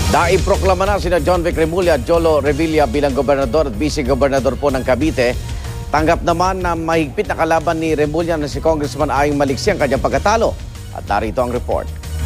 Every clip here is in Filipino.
Naiproklama na sina John Vic Remulla at Jolo Revilla bilang gobernador at vice-gobernador po ng Cavite. Tanggap naman na mahigpit na kalaban ni Remulla na si Congressman Ayong Maliksi ang kanyang pagkatalo. At narito ang report.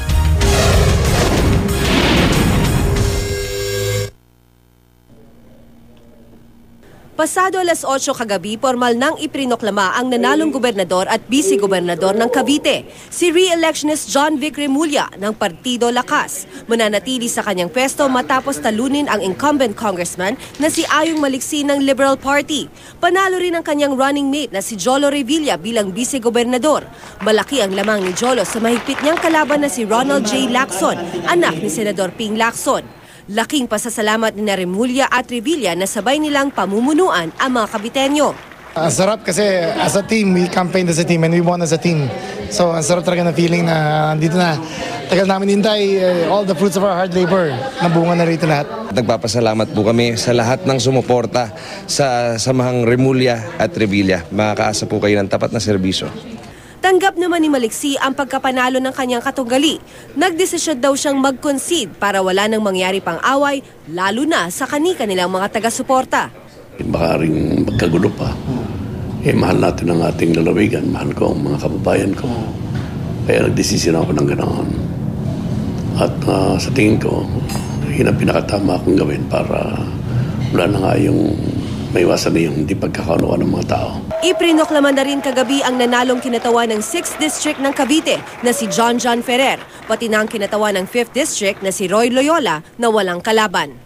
Pasado alas 8 kagabi, formal nang iprinoklama ang nanalong gobernador at vice-gobernador ng Cavite, si re-electionist John Vic Remulla ng Partido Lakas. Mananatili sa kanyang pwesto matapos talunin ang incumbent congressman na si Ayong Maliksi ng Liberal Party. Panalo rin ang kanyang running mate na si Jolo Revilla bilang vice-gobernador. Malaki ang lamang ni Jolo sa mahigpit niyang kalaban na si Ronald J. Lacson, anak ni Senador Ping Lacson. Laking pasasalamat ni Remulla at Revilla na sabay nilang pamumunuan ang mga Caviteño. Ang sarap kasi as a team, we campaigned as a team and we won as a team. So ang sarap talaga na feeling na dito na tagal namin hintay, all the fruits of our hard labor, nabunga na rito lahat. Nagpapasalamat po kami sa lahat ng sumuporta sa samahang Remulla at Revilla. Makakaasa po kayo ng tapat na serbisyo. Tanggap naman ni Maliksi ang pagkapanalo ng kanyang katunggali. Nagdesisyon daw siyang mag-concede para wala nang mangyari pang away, lalo na sa kanilang mga taga-suporta. Baka rin magkagulo pa. Mahal natin ang ating lalawigan, mahal ko ang mga kababayan ko. Kaya nagdesisyon ako ng ganoon. At sa tingin ko, yun ang pinakatama akong gawin para wala na nga yung maiwasan na yung hindi pagkakaunawaan ng mga tao. Iprinoklaman na rin kagabi ang nanalong kinatawa ng 6th District ng Cavite na si John Ferrer, pati na ang kinatawa ng 5th District na si Roy Loyola na walang kalaban.